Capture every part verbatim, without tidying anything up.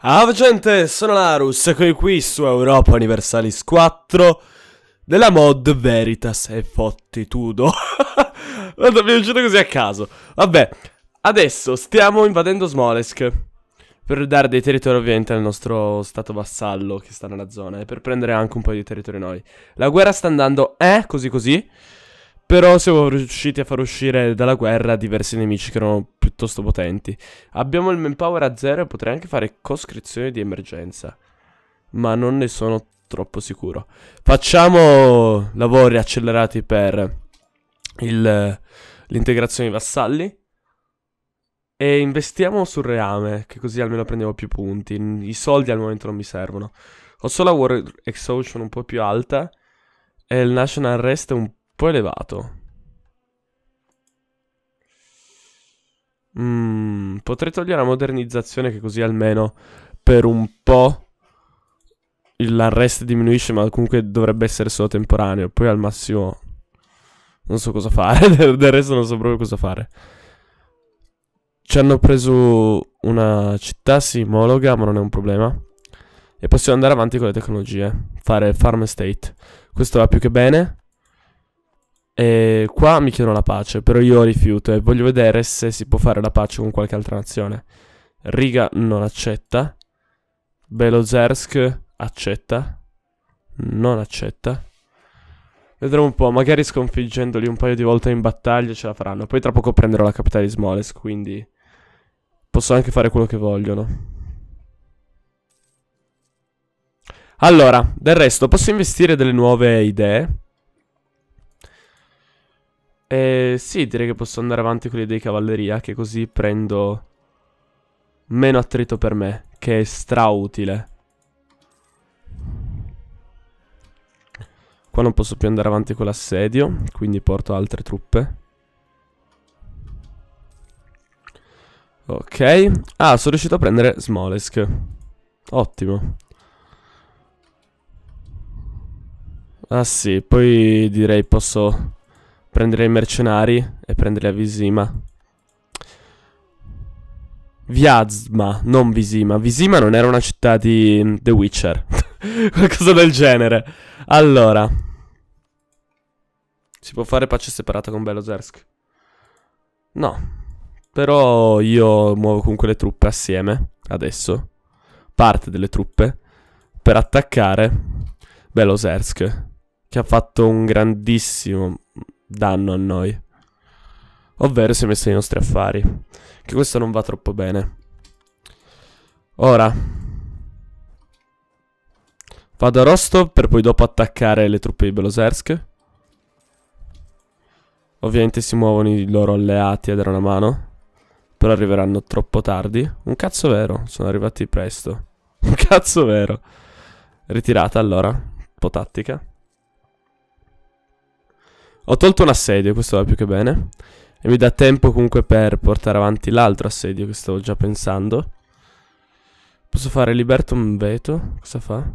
Ciao gente, sono Larus, eccomi qui su Europa Universalis quattro della mod Veritas e fottitudo. Guarda, mi è uscito così a caso. Vabbè, adesso stiamo invadendo Smolensk per dare dei territori ovviamente al nostro stato vassallo che sta nella zona e per prendere anche un po' di territori noi. La guerra sta andando, eh, così così. Però siamo riusciti a far uscire dalla guerra diversi nemici che erano piuttosto potenti. Abbiamo il manpower a zero e potrei anche fare coscrizioni di emergenza, ma non ne sono troppo sicuro. Facciamo lavori accelerati per l'integrazione dei vassalli e investiamo sul reame, che così almeno prendiamo più punti. I soldi al momento non mi servono. Ho solo la war exhaustion un po' più alta e il national rest è un po' po' elevato. mm, Potrei togliere la modernizzazione, che così almeno per un po' l'arrest diminuisce, ma comunque dovrebbe essere solo temporaneo. Poi al massimo non so cosa fare. Del resto non so proprio cosa fare. Ci hanno preso una città simologa, ma non è un problema. E possiamo andare avanti con le tecnologie. Fare farm state. Questo va più che bene. E qua mi chiedono la pace, però io rifiuto e voglio vedere se si può fare la pace con qualche altra nazione. Riga non accetta. Belozersk accetta. Non accetta. Vedremo un po', magari sconfiggendoli un paio di volte in battaglia ce la faranno. Poi tra poco prenderò la capitale di Smolensk, quindi posso anche fare quello che vogliono. Allora, del resto posso investire delle nuove idee. Eh, sì, direi che posso andare avanti con le idee di cavalleria, che così prendo meno attrito per me, che è strautile. Qua non posso più andare avanti con l'assedio, quindi porto altre truppe. Ok. Ah, sono riuscito a prendere Smolensk. Ottimo. Ah sì, poi direi posso prendere i mercenari e prendere a Visima. Vyazma, non Visima. Visima non era una città di The Witcher. Qualcosa del genere. Allora, si può fare pace separata con Belozersk? No. Però io muovo comunque le truppe assieme, adesso. Parte delle truppe. Per attaccare Belozersk, che ha fatto un grandissimo danno a noi, ovvero si è messo nei nostri affari, che questo non va troppo bene. Ora vado a Rostov per poi dopo attaccare le truppe di Belozersk. Ovviamente si muovono i loro alleati a dare una mano, però arriveranno troppo tardi. Un cazzo vero, sono arrivati presto. Un cazzo vero. Ritirata allora, un po' tattica. Ho tolto un assedio, questo va più che bene. E mi dà tempo comunque per portare avanti l'altro assedio che stavo già pensando. Posso fare Libertum Veto? Cosa fa?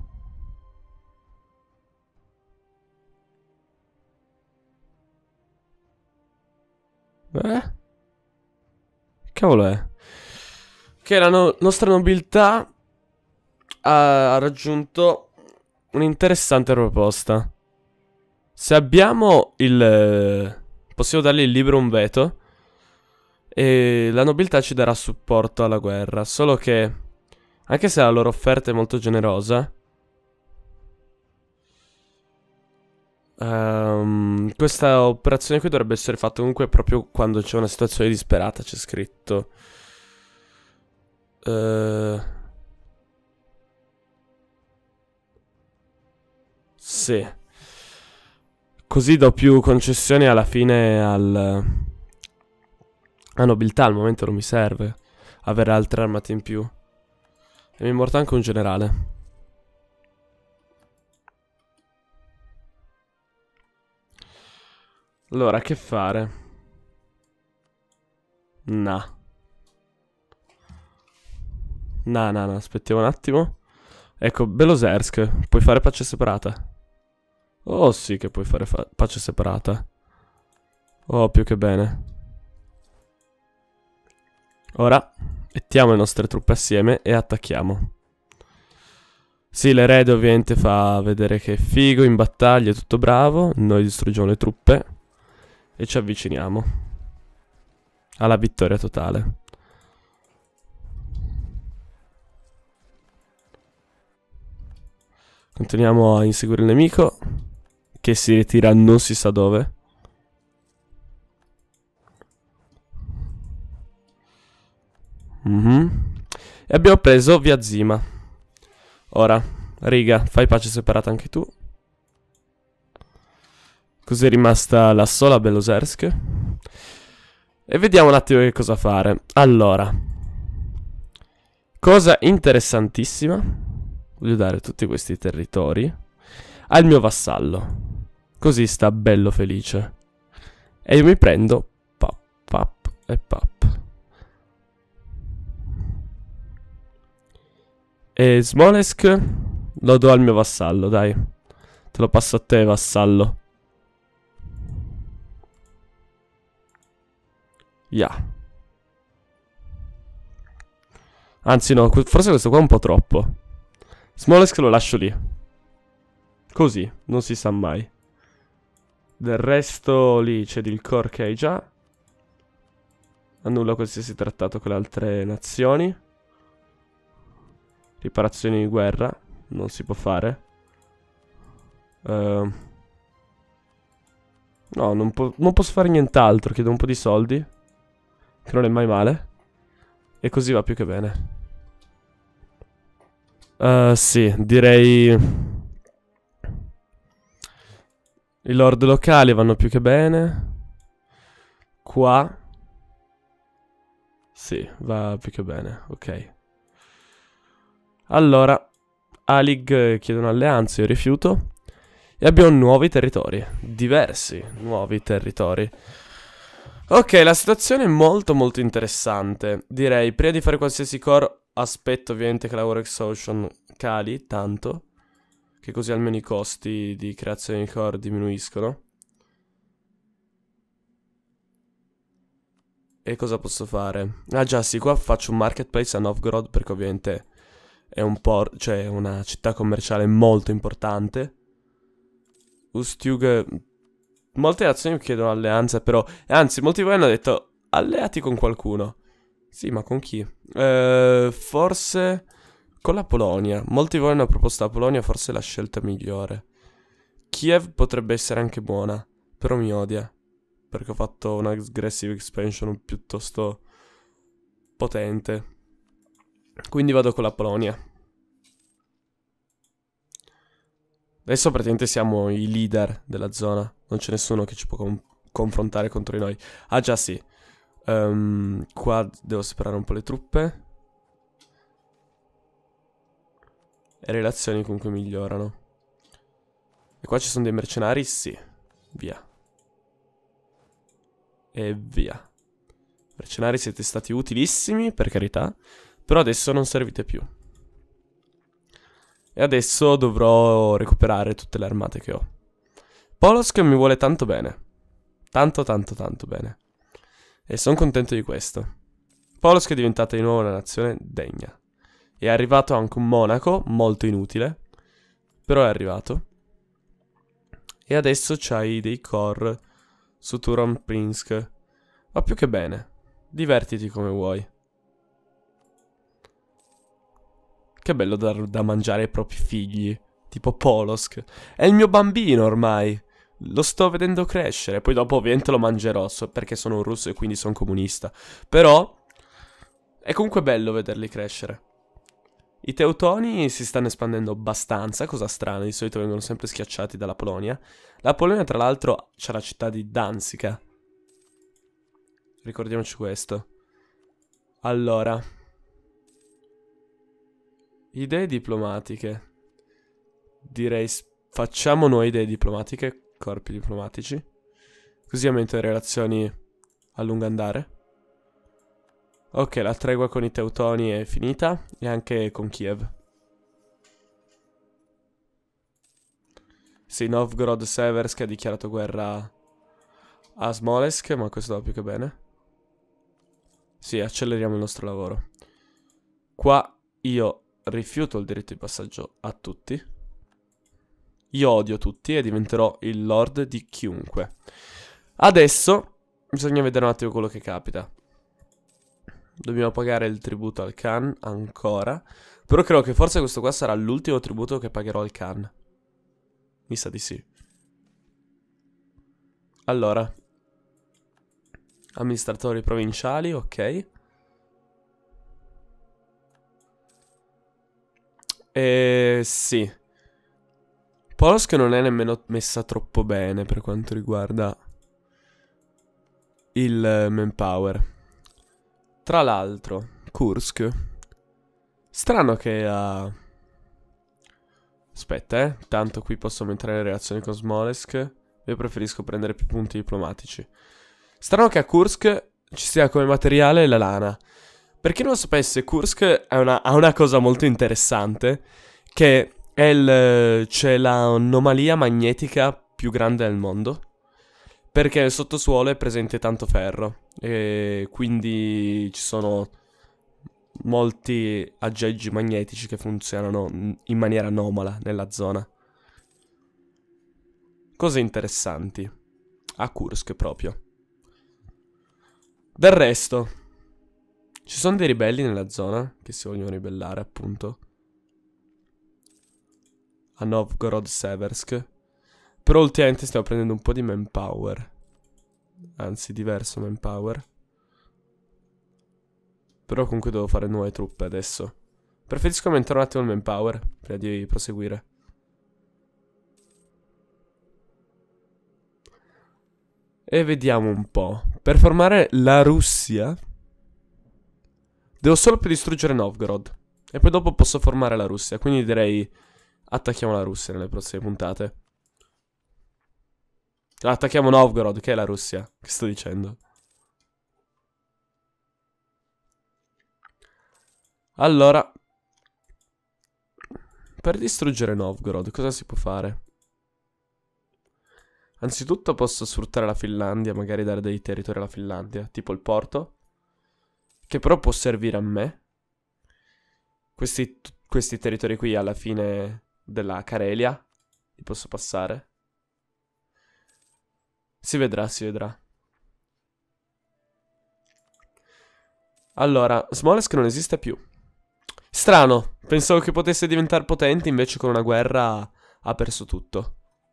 Eh? Che cavolo è? Che la no nostra nobiltà ha raggiunto un'interessante proposta. Se abbiamo il... possiamo dargli il Liberum Veto e la nobiltà ci darà supporto alla guerra. Solo che, anche se la loro offerta è molto generosa, um, questa operazione qui dovrebbe essere fatta comunque proprio quando c'è una situazione disperata. C'è scritto uh, sì. Così do più concessioni alla fine al... a nobiltà. Al momento non mi serve avere altre armate in più. E mi è morto anche un generale. Allora, che fare? No. No, no, no, aspettiamo un attimo. Ecco, Belozersk, puoi fare pace separata? Oh sì che puoi fare pace separata. Oh, più che bene. Ora mettiamo le nostre truppe assieme e attacchiamo. Sì, l'erede ovviamente fa vedere che è figo in battaglia, è tutto bravo. Noi distruggiamo le truppe e ci avviciniamo alla vittoria totale. Continuiamo a inseguire il nemico, che si ritira non si sa dove. Mm-hmm. E abbiamo preso via Zima. Ora, riga, fai pace separata anche tu. Così è rimasta la sola Belozersk. E vediamo un attimo che cosa fare. Allora, cosa interessantissima. Voglio dare tutti questi territori al mio vassallo. Così sta bello felice. E io mi prendo pap, pap e pap. E Smolensk lo do al mio vassallo, dai. Te lo passo a te, vassallo. Yeah. Anzi no, forse questo qua è un po' troppo. Smolensk lo lascio lì. Così, non si sa mai. Del resto lì cedi il core che hai già. Annulla qualsiasi trattato con le altre nazioni. Riparazioni di guerra. Non si può fare. Uh, no, non, po non posso fare nient'altro. Chiedo un po' di soldi. Che non è mai male. E così va più che bene. Uh, sì, direi... I lord locali vanno più che bene. Qua... Sì, va più che bene, ok. Allora, Alig chiedono alleanze, io rifiuto. E abbiamo nuovi territori, diversi nuovi territori. Ok, la situazione è molto molto interessante. Direi, prima di fare qualsiasi core, aspetto ovviamente che la War Exhaustion cali tanto, che così almeno i costi di creazione di core diminuiscono. E cosa posso fare? Ah già sì, qua faccio un marketplace a Novgorod perché ovviamente è un po', cioè una città commerciale molto importante. Ustiug, molte nazioni mi chiedono alleanze però, anzi molti di voi hanno detto alleati con qualcuno. Sì, ma con chi? Eh, forse con la Polonia. Molti di voi hanno proposto la Polonia, forse è la scelta migliore. Kiev potrebbe essere anche buona, però mi odia. Perché ho fatto una aggressive expansion piuttosto potente. Quindi vado con la Polonia. Adesso praticamente siamo i leader della zona. Non c'è nessuno che ci può con confrontare contro di noi. Ah già sì. Um, qua devo separare un po' le truppe. E relazioni comunque migliorano. E qua ci sono dei mercenari? Sì. Via. E via. Mercenari siete stati utilissimi, per carità. Però adesso non servite più. E adesso dovrò recuperare tutte le armate che ho. Polotsk mi vuole tanto bene. Tanto, tanto, tanto bene. E sono contento di questo. Polotsk è diventata di nuovo una nazione degna. È arrivato anche un monaco, molto inutile. Però è arrivato. E adesso c'hai dei core su Turompinsk. Va più che bene. Divertiti come vuoi. Che bello dar da mangiare ai propri figli. Tipo Polotsk. È il mio bambino ormai. Lo sto vedendo crescere. Poi dopo ovviamente lo mangerò so, perché sono un russo e quindi sono comunista. Però è comunque bello vederli crescere. I teutoni si stanno espandendo abbastanza, cosa strana, di solito vengono sempre schiacciati dalla Polonia. La Polonia tra l'altro c'ha la città di Danzica. Ricordiamoci questo. Allora, idee diplomatiche. Direi facciamo noi idee diplomatiche, corpi diplomatici. Così aumento le relazioni a lungo andare. Ok, la tregua con i teutoni è finita. E anche con Kiev. Sì, Novgorod Seversk ha dichiarato guerra a Smolensk, ma questo va più che bene. Sì, acceleriamo il nostro lavoro. Qua io rifiuto il diritto di passaggio a tutti. Io odio tutti e diventerò il lord di chiunque. Adesso bisogna vedere un attimo quello che capita. Dobbiamo pagare il tributo al Khan ancora. Però credo che forse questo qua sarà l'ultimo tributo che pagherò al Khan. Mi sa di sì. Allora, amministratori provinciali, ok. E sì. Polsk non è nemmeno messa troppo bene per quanto riguarda il manpower. Tra l'altro, Kursk. Strano che ha... Aspetta, eh. Tanto qui posso aumentare le relazioni con Smolensk. Io preferisco prendere più punti diplomatici. Strano che a Kursk ci sia come materiale la lana. Per chi non lo sapesse, Kursk è una, ha una cosa molto interessante, che è il, c'è l'anomalia magnetica più grande del mondo, perché nel sottosuolo è presente tanto ferro, e quindi ci sono molti aggeggi magnetici che funzionano in maniera anomala nella zona. Cose interessanti. A Kursk proprio. Del resto, ci sono dei ribelli nella zona che si vogliono ribellare, appunto. A Novgorod-Seversk. Però ultimamente stiamo prendendo un po' di manpower. Anzi, diverso manpower. Però comunque devo fare nuove truppe adesso. Preferisco aumentare un attimo il manpower prima di proseguire. E vediamo un po'. Per formare la Russia devo solo per distruggere Novgorod. E poi dopo posso formare la Russia. Quindi direi attacchiamo la Russia nelle prossime puntate. Attacchiamo Novgorod, che è la Russia. Che sto dicendo? Allora, per distruggere Novgorod cosa si può fare? Anzitutto posso sfruttare la Finlandia, magari dare dei territori alla Finlandia, tipo il porto, che però può servire a me. Questi, questi territori qui alla fine della Carelia li posso passare. Si vedrà, si vedrà. Allora, Smolensk non esiste più. Strano, pensavo che potesse diventare potente, invece con una guerra ha perso tutto.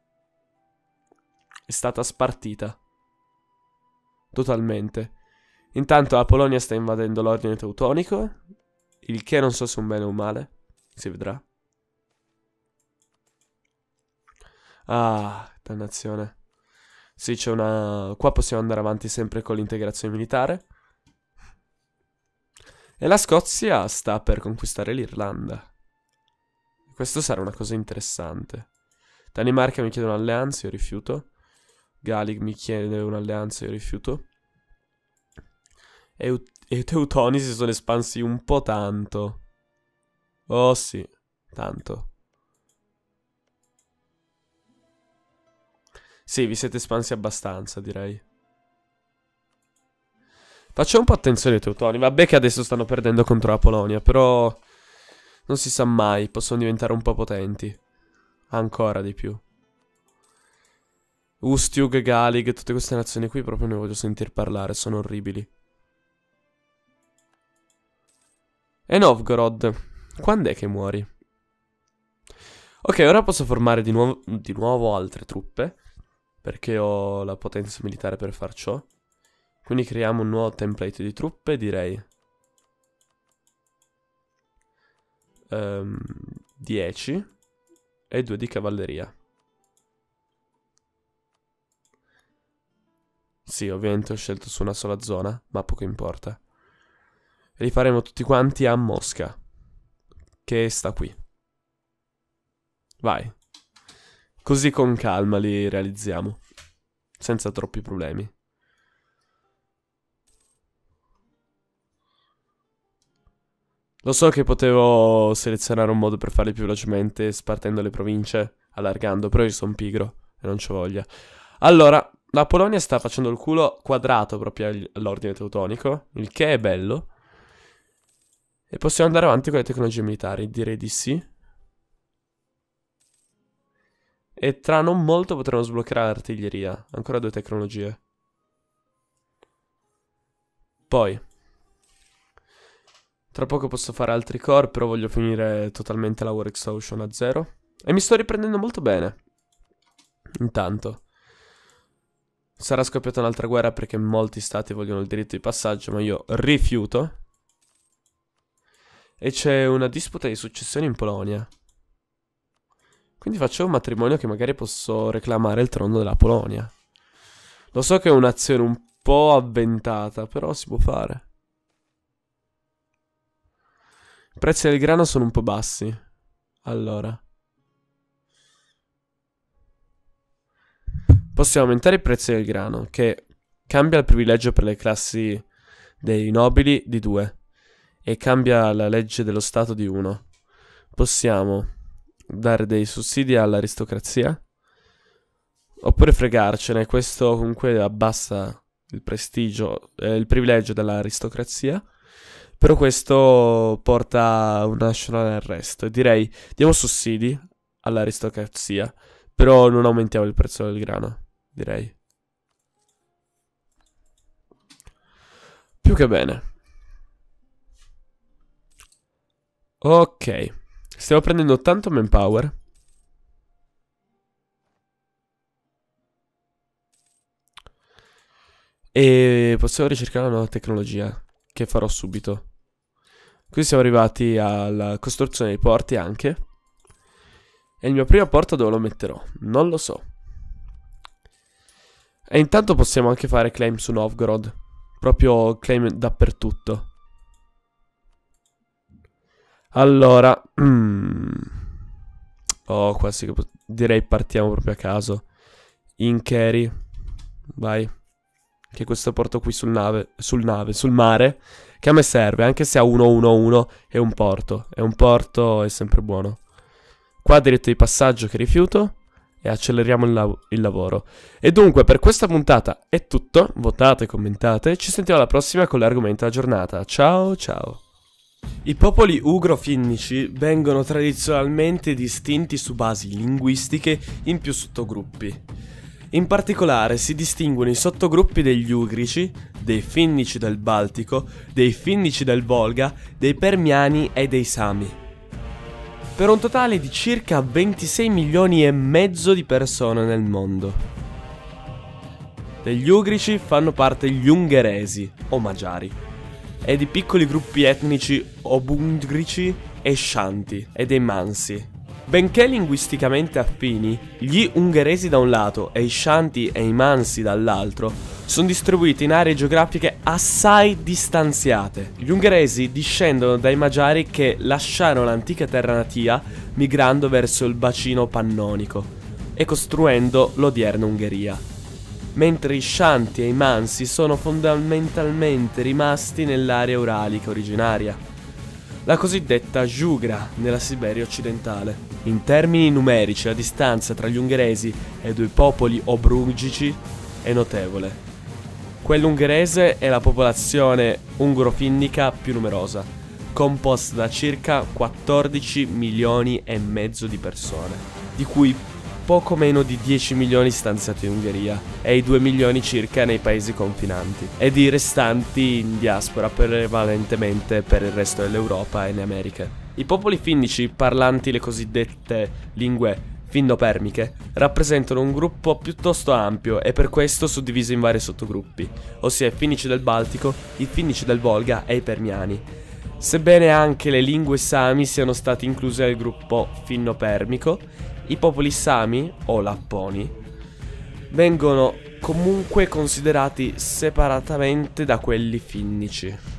È stata spartita. Totalmente. Intanto la Polonia sta invadendo l'ordine teutonico, il che non so se è un bene o un male. Si vedrà. Ah, dannazione. Sì, c'è una... Qua possiamo andare avanti sempre con l'integrazione militare. E la Scozia sta per conquistare l'Irlanda. Questo sarà una cosa interessante. Danimarca mi chiede un'alleanza, io rifiuto. Galig mi chiede un'alleanza, io rifiuto. E, e i teutoni si sono espansi un po' tanto. Oh sì, tanto. Sì, vi siete espansi abbastanza, direi. Facciamo un po' attenzione ai teutoni. Vabbè che adesso stanno perdendo contro la Polonia, però non si sa mai, possono diventare un po' potenti. Ancora di più. Ustiug, Galig, tutte queste nazioni qui proprio ne voglio sentir parlare, sono orribili. E Novgorod, quando è che muori? Ok, ora posso formare di, nuovo, di nuovo altre truppe, perché ho la potenza militare per far ciò. Quindi creiamo un nuovo template di truppe, direi. Um, dieci e due di cavalleria. Sì, ovviamente ho scelto su una sola zona, ma poco importa. E li faremo tutti quanti a Mosca, che sta qui. Vai. Così con calma li realizziamo, senza troppi problemi. Lo so che potevo selezionare un modo per farli più velocemente, spartendo le province, allargando, però io sono pigro e non c'ho voglia. Allora, la Polonia sta facendo il culo quadrato proprio all'ordine teutonico, il che è bello. E possiamo andare avanti con le tecnologie militari, direi di sì. E tra non molto potremo sbloccare l'artiglieria. Ancora due tecnologie. Poi tra poco posso fare altri core, però voglio finire totalmente la War Exhaustion a zero. E mi sto riprendendo molto bene. Intanto sarà scoppiata un'altra guerra perché molti stati vogliono il diritto di passaggio, ma io rifiuto. E c'è una disputa di successione in Polonia. Quindi faccio un matrimonio che magari posso reclamare il trono della Polonia. Lo so che è un'azione un po' avventata, però si può fare. I prezzi del grano sono un po' bassi. Allora possiamo aumentare i prezzi del grano, che cambia il privilegio per le classi dei nobili di due e cambia la legge dello Stato di uno. Possiamo dare dei sussidi all'aristocrazia oppure fregarcene. Questo comunque abbassa il prestigio, eh, il privilegio dell'aristocrazia. Però questo porta a un national arrest. Direi diamo sussidi all'aristocrazia, però non aumentiamo il prezzo del grano, direi. Più che bene. Ok. Stiamo prendendo tanto manpower. E possiamo ricercare una nuova tecnologia, che farò subito. Qui siamo arrivati alla costruzione dei porti anche. E il mio primo porto dove lo metterò? Non lo so. E intanto possiamo anche fare claim su Novgorod. Proprio claim dappertutto. Allora mm. Oh, qua sì che direi partiamo proprio a caso. In carry. Vai. Che questo porto qui sul nave Sul nave, sul mare, che a me serve. Anche se ha uno uno uno è un porto. E un porto è sempre buono. Qua diritto di passaggio che rifiuto. E acceleriamo il, lav il lavoro. E dunque per questa puntata è tutto. Votate, commentate. Ci sentiamo alla prossima con l'argomento della giornata. Ciao ciao. I popoli ugro-finnici vengono tradizionalmente distinti su basi linguistiche in più sottogruppi. In particolare si distinguono i sottogruppi degli ugrici, dei finnici del Baltico, dei finnici del Volga, dei permiani e dei sami. Per un totale di circa ventisei milioni e mezzo di persone nel mondo. Degli ugrici fanno parte gli ungheresi o magiari e di piccoli gruppi etnici obundrici e shanti e dei mansi. Benché linguisticamente affini, gli ungheresi da un lato e i shanti e i mansi dall'altro sono distribuiti in aree geografiche assai distanziate. Gli ungheresi discendono dai magiari che lasciarono l'antica terra natia migrando verso il bacino pannonico e costruendo l'odierna Ungheria, mentre i shanti e i mansi sono fondamentalmente rimasti nell'area uralica originaria, la cosiddetta Jugra nella Siberia occidentale. In termini numerici la distanza tra gli ungheresi e i due popoli obrungici è notevole. Quella ungherese è la popolazione ungro-finnica più numerosa, composta da circa quattordici milioni e mezzo di persone, di cui poco meno di dieci milioni stanziati in Ungheria e i due milioni circa nei paesi confinanti, ed i restanti in diaspora prevalentemente per il resto dell'Europa e in Americhe. I popoli finnici parlanti le cosiddette lingue finno-permiche rappresentano un gruppo piuttosto ampio e per questo suddiviso in vari sottogruppi, ossia i finnici del Baltico, i finnici del Volga e i permiani. Sebbene anche le lingue sami siano state incluse nel gruppo finno-permico, i popoli sami, o lapponi, vengono comunque considerati separatamente da quelli finnici.